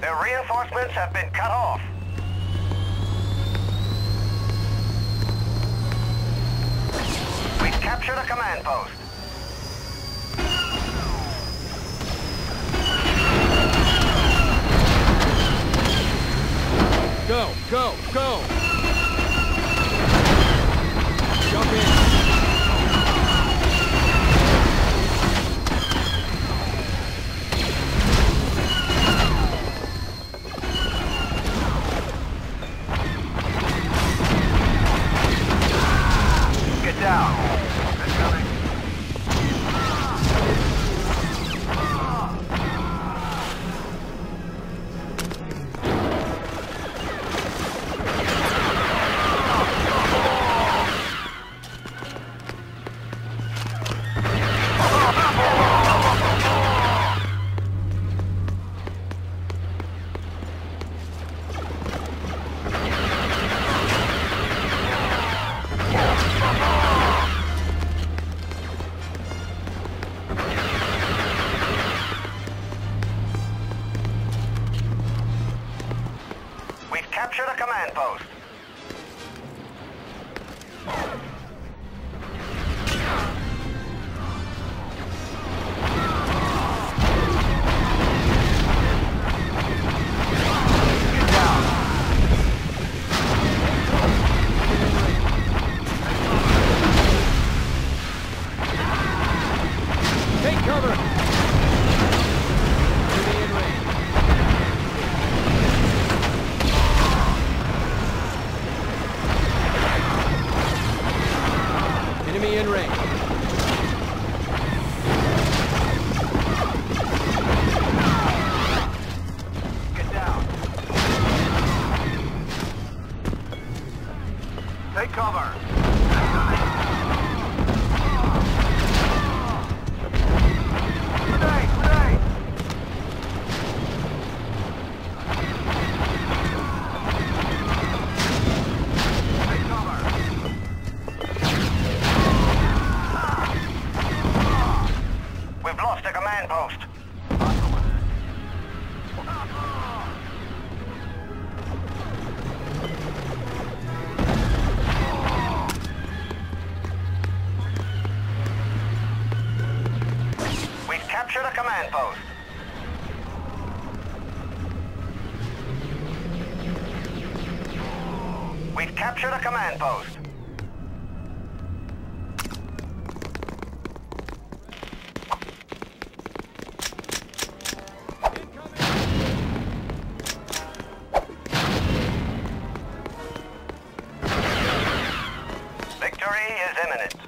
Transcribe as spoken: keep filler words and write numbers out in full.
Their reinforcements have been cut off. We've captured a command post. Go, go, go! Jump in! Get down. It's coming. We've captured a command post. Get down. Take cover! Enemy in range. Enemy in range. Get down. Take cover. Grenade, grenade. Take cover. We've lost a command post. We've captured a command post. We've captured a command post. Victory is imminent.